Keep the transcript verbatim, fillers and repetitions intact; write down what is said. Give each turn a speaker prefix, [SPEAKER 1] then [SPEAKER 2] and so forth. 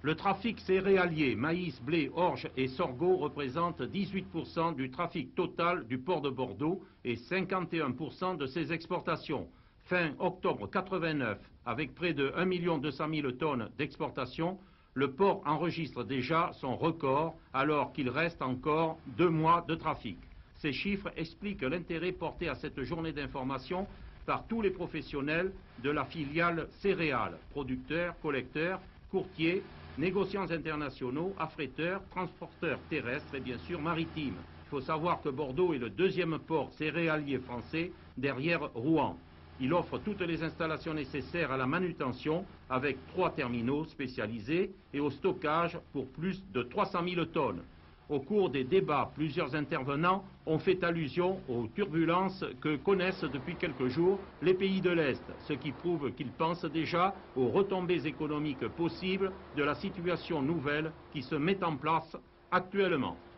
[SPEAKER 1] Le trafic céréalier, maïs, blé, orge et sorgho représente dix-huit pour cent du trafic total du port de Bordeaux et cinquante et un pour cent de ses exportations. Fin octobre quatre-vingt-neuf, avec près de un million deux cent mille tonnes d'exportation, le port enregistre déjà son record alors qu'il reste encore deux mois de trafic. Ces chiffres expliquent l'intérêt porté à cette journée d'information par tous les professionnels de la filiale céréales, producteurs, collecteurs, courtiers, négociants internationaux, affréteurs, transporteurs terrestres et bien sûr maritimes. Il faut savoir que Bordeaux est le deuxième port céréalier français derrière Rouen. Il offre toutes les installations nécessaires à la manutention avec trois terminaux spécialisés et au stockage pour plus de trois cent mille tonnes. Au cours des débats, plusieurs intervenants ont fait allusion aux turbulences que connaissent depuis quelques jours les pays de l'Est, ce qui prouve qu'ils pensent déjà aux retombées économiques possibles de la situation nouvelle qui se met en place actuellement.